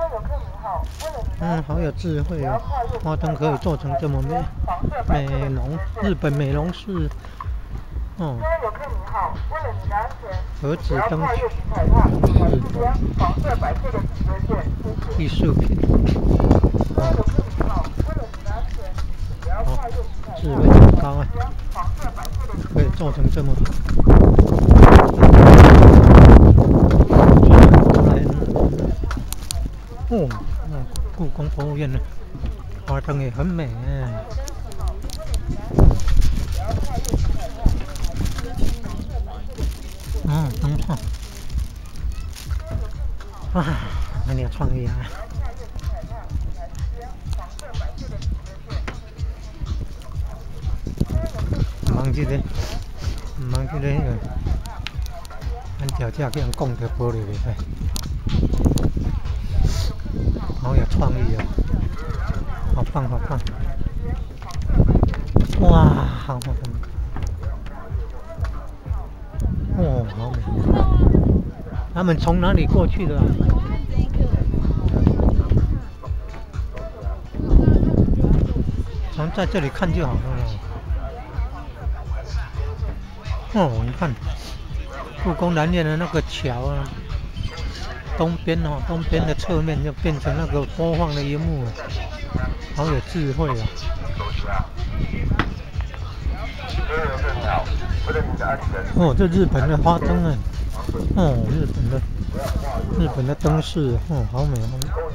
嗯，好有智慧哦，花灯可以做成这么美容，日本美容室。哦，盒子灯具，艺术品。哦，智慧很高啊，可以做成这么。哦，故宫博物院的花灯也很美哎。嗯，灯泡。哇，很有创意啊！忙这个，咱脚架给人讲条玻璃袂使，好有创意哦，好棒好棒！哇，好美！哦，好美！他们从哪里过去的啊？从在这里看就好了。哦，你看，故宫南院的那个桥啊，东边的侧面就变成那个播放的荧幕，好有智慧啊！哦，这日本的花灯啊，哦，日本的灯饰，哦，好美好美。